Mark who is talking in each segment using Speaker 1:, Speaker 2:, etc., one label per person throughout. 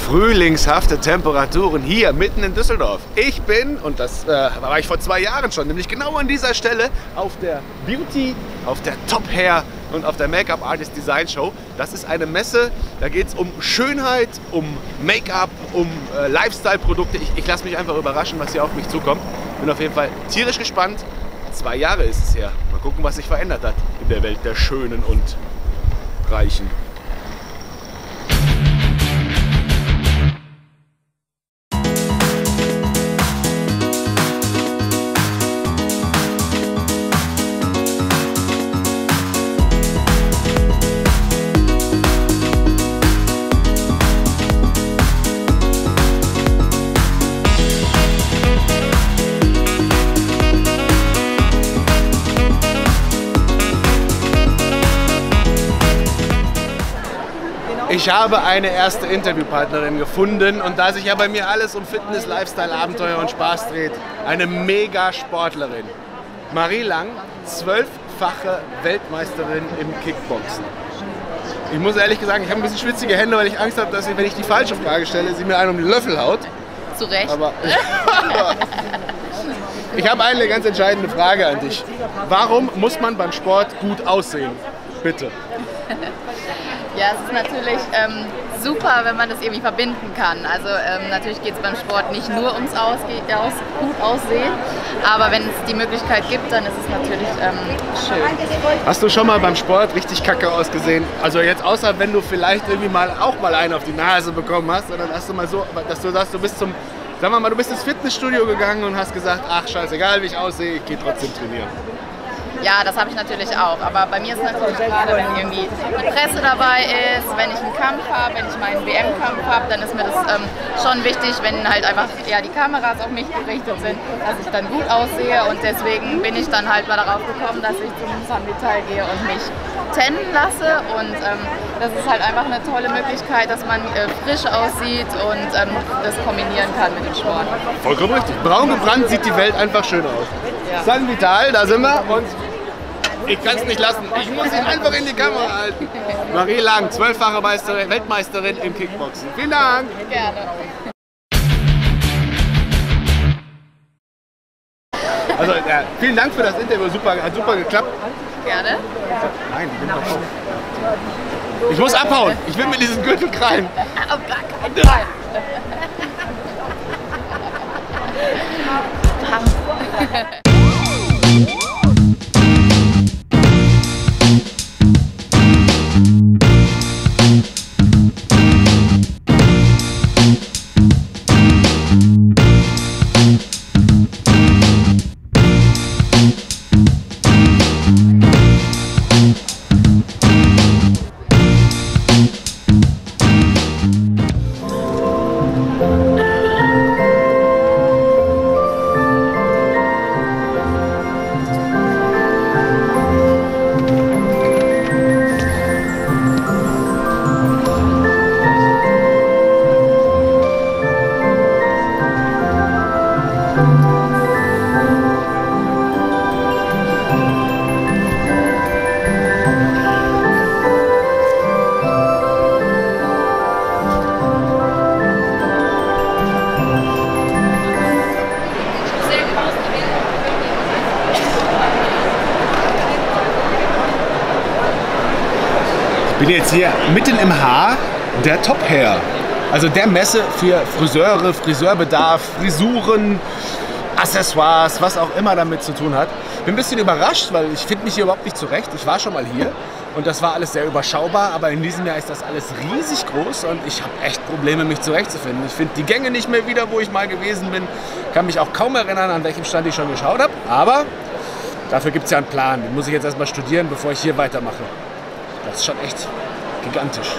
Speaker 1: frühlingshafte Temperaturen hier mitten in Düsseldorf. Ich bin, und das war ich vor 2 Jahren schon, nämlich genau an dieser Stelle auf der Beauty, auf der Top Hair und auf der Make-up Artist Design Show. Das ist eine Messe, da geht es um Schönheit, um Make-up, um Lifestyle-Produkte. Ich lasse mich einfach überraschen, was hier auf mich zukommt. Bin auf jeden Fall tierisch gespannt. 2 Jahre ist es her. Mal gucken, was sich verändert hat in der Welt der Schönen und Reichen. Ich habe eine erste Interviewpartnerin gefunden und da sich ja bei mir alles um Fitness, Lifestyle, Abenteuer und Spaß dreht, eine Mega-Sportlerin. Marie Lang, 12-fache Weltmeisterin im Kickboxen. Ich muss ehrlich sagen, ich habe ein bisschen schwitzige Hände, weil ich Angst habe, dass sie, wenn ich die falsche Frage stelle, sie mir einen um den Löffel haut.
Speaker 2: Zu Recht.
Speaker 1: Aber ich habe eine ganz entscheidende Frage an dich. Warum muss man beim Sport gut aussehen? Bitte.
Speaker 2: Ja, es ist natürlich super, wenn man das irgendwie verbinden kann. Also natürlich geht es beim Sport nicht nur ums gut aussehen, aber wenn es die Möglichkeit gibt, dann ist es natürlich schön.
Speaker 1: Hast du schon mal beim Sport richtig kacke ausgesehen? Also jetzt außer wenn du vielleicht irgendwie auch mal einen auf die Nase bekommen hast, oder hast du mal so, dass du sagst, du bist sagen wir mal, du bist ins Fitnessstudio gegangen und hast gesagt, ach scheißegal, wie ich aussehe, ich gehe trotzdem trainieren.
Speaker 2: Ja, das habe ich natürlich auch, aber bei mir ist es natürlich gerade, wenn irgendwie die Presse dabei ist, wenn ich einen Kampf habe, wenn ich meinen WM-Kampf habe, dann ist mir das schon wichtig, wenn halt einfach die Kameras auf mich gerichtet sind, dass ich dann gut aussehe, und deswegen bin ich dann halt mal darauf gekommen, dass ich zum Sanvital gehe und mich tennen lasse, und das ist halt einfach eine tolle Möglichkeit, dass man frisch aussieht und das kombinieren kann mit dem Sport.
Speaker 1: Vollkommen richtig. Braun gebrannt sieht die Welt einfach schön aus. Ja. Sanvital, da sind wir, und ich kann es nicht lassen. Ich muss ihn einfach in die Kamera halten. Marie Lang, 12-fache Weltmeisterin im Kickboxen. Vielen Dank.
Speaker 2: Gerne.
Speaker 1: Also, vielen Dank für das Interview. Hat super geklappt.
Speaker 2: Gerne.
Speaker 1: Nein, ich bin doch schon. Ich muss abhauen. Ich will mir diesen Gürtel krallen.
Speaker 2: Auf gar keinen Fall.
Speaker 1: Ich bin jetzt hier mitten im Haar der Top Hair. Also der Messe für Friseure, Friseurbedarf, Frisuren, Accessoires, was auch immer damit zu tun hat. Bin ein bisschen überrascht, weil ich finde mich hier überhaupt nicht zurecht. Ich war schon mal hier und das war alles sehr überschaubar, aber in diesem Jahr ist das alles riesig groß und ich habe echt Probleme, mich zurechtzufinden. Ich finde die Gänge nicht mehr wieder, wo ich mal gewesen bin. Kann mich auch kaum erinnern, an welchem Stand ich schon geschaut habe, aber dafür gibt es ja einen Plan. Den muss ich jetzt erstmal studieren, bevor ich hier weitermache. Das ist schon echt gigantisch.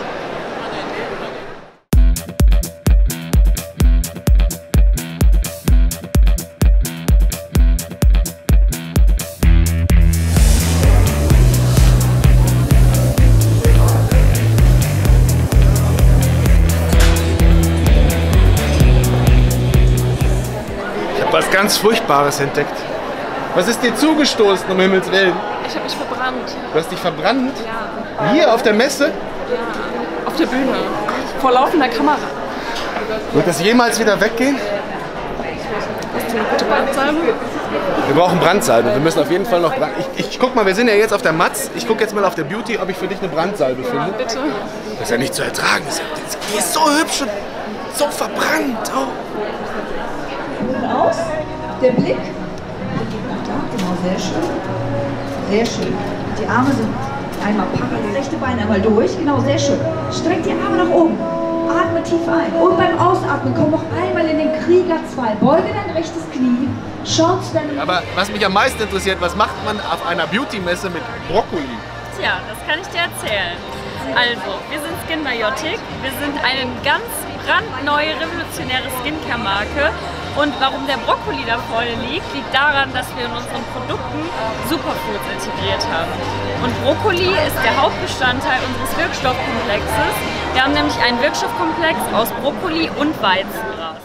Speaker 1: Ich habe was ganz Furchtbares entdeckt. Was ist dir zugestoßen, um Himmels Willen?
Speaker 3: Ich habe mich verbrannt.
Speaker 1: Du hast dich verbrannt?
Speaker 3: Ja.
Speaker 1: Hier auf der Messe?
Speaker 3: Ja. Auf der Bühne. Vor laufender Kamera.
Speaker 1: Wird das jemals wieder weggehen?
Speaker 3: Hast du eine gute Brandsalbe?
Speaker 1: Wir brauchen Brandsalbe. Wir müssen auf jeden Fall noch ich guck mal, wir sind ja jetzt auf der Matz. Ich gucke jetzt mal auf der Beauty, ob ich für dich eine Brandsalbe finde.
Speaker 3: Bitte.
Speaker 1: Das ist ja nicht zu ertragen. Die ist so hübsch und so verbrannt. Oh.
Speaker 4: Aus, der Blick. Da, genau, sehr schön. Sehr schön. Die Arme sind einmal parallel, rechte Bein einmal durch. Genau, sehr schön. Streck die Arme nach oben. Atme tief ein. Und beim Ausatmen komm noch einmal in den Krieger 2. Beuge dein rechtes Knie. Schaut zu deinem...
Speaker 1: Aber was mich am meisten interessiert, was macht man auf einer Beauty-Messe mit Brokkoli?
Speaker 5: Tja, das kann ich dir erzählen. Also, wir sind Skinbiotic. Wir sind eine ganz brandneue, revolutionäre Skincare-Marke. Und warum der Brokkoli da vorne liegt, liegt daran, dass wir in unseren Produkten Superfoods integriert haben. Und Brokkoli ist der Hauptbestandteil unseres Wirkstoffkomplexes. Wir haben nämlich einen Wirkstoffkomplex aus Brokkoli und Weizengras.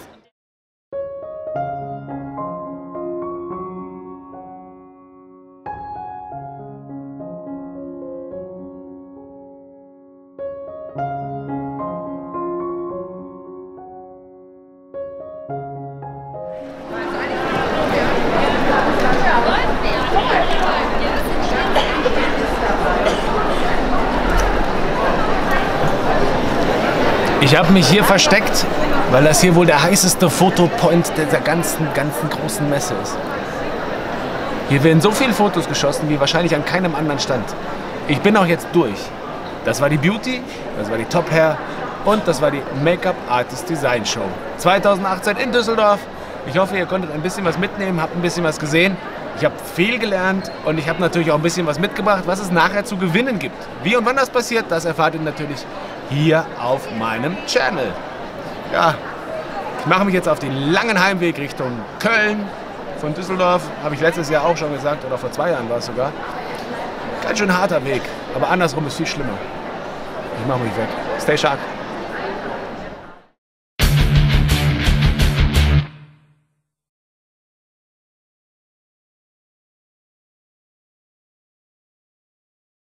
Speaker 1: Ich habe mich hier versteckt, weil das hier wohl der heißeste Fotopoint der ganzen großen Messe ist. Hier werden so viele Fotos geschossen wie wahrscheinlich an keinem anderen Stand. Ich bin auch jetzt durch. Das war die Beauty, das war die Top Hair und das war die Make-up Artist Design Show 2018 in Düsseldorf. Ich hoffe, ihr konntet ein bisschen was mitnehmen, habt ein bisschen was gesehen. Ich habe viel gelernt und ich habe natürlich auch ein bisschen was mitgebracht, was es nachher zu gewinnen gibt. Wie und wann das passiert, das erfahrt ihr natürlich hier auf meinem Channel. Ja, ich mache mich jetzt auf den langen Heimweg Richtung Köln. Von Düsseldorf, habe ich letztes Jahr auch schon gesagt, oder vor 2 Jahren war es sogar. Ganz schön harter Weg, aber andersrum ist viel schlimmer. Ich mache mich weg. Stay sharp.